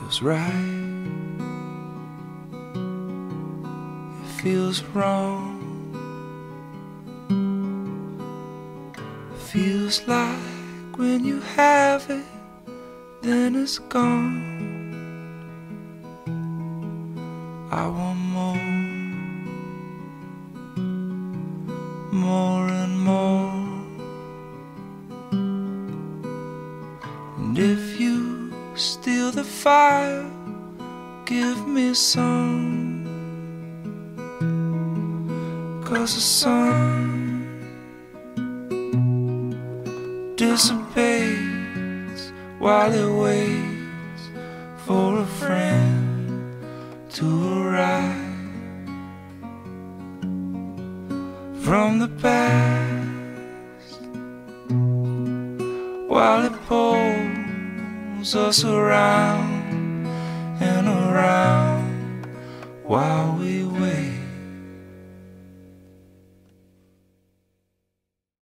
feels right, it feels wrong. Feels like when you have it, then it's gone. I want more and more. And if you steal the fire, give me some. 'Cause the sun dissipates while it waits for a friend to arrive from the past, while it pulls us around and around, while we